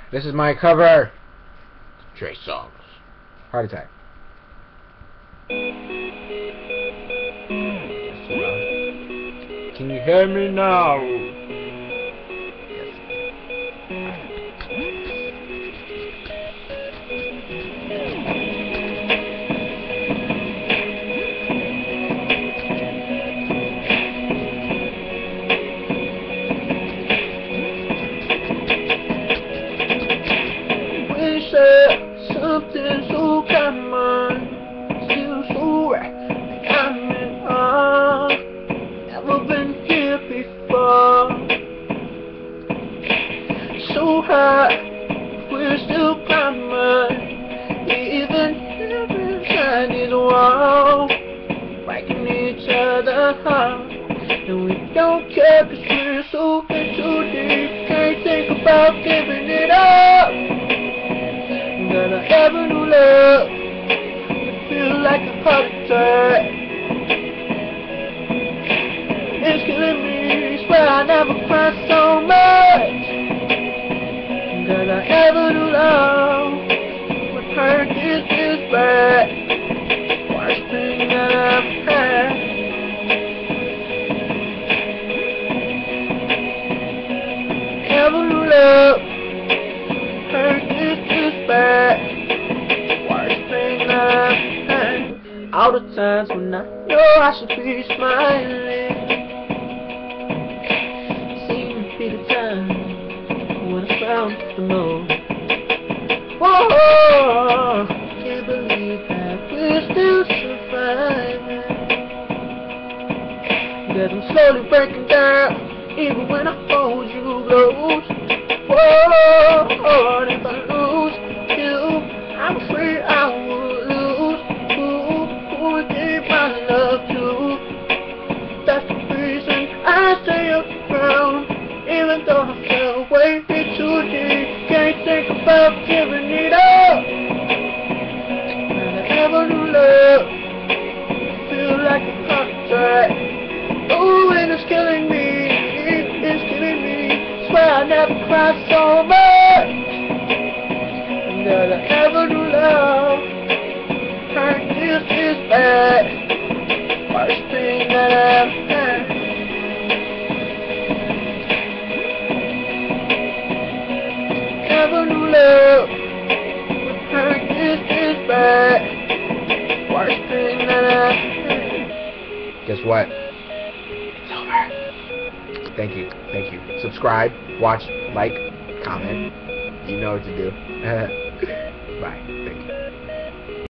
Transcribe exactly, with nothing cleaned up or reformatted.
This is my cover. Trey Songz. Heart attack. Can you hear me now? Wish that something so common, still so right. I'm in awe. Never been here before. So high, we're still climbing. Even heaven shining wall, breaking each other heart. And we don't care 'cause we're so in too deep. Can't think about giving it up. Gonna have a new love. It feels like a heart attack. It's killing me. Swear I never cried so much. Gonna have a new love. But hurt is this bad. Worst thing that I've had. Have a new love. Hurt is this bad. Worst thing that I've had. All the times when I know I should be smiling, seem to be the time when I found the most. Whoa, can't believe that we're still surviving. Cause I'm slowly breaking down, even when I hold you close. Whoa, and if I lose you, I'm afraid I will lose who, who would give my love to. That's the reason I stay around, even though I fell way too deep. Can't think about giving it up. And I have a new love. Feel like a heart attack. Oh, and it's killing me. It's killing me. Swear I never cried so much. And that I have a new love. Hurt this is bad. Worst thing that I've had. Have a new love. Hurt this is bad. Worst thing that I've had. Guess what? It's over. Thank you. Thank you. Subscribe, watch, like, comment. You know what to do. Bye. Thank you.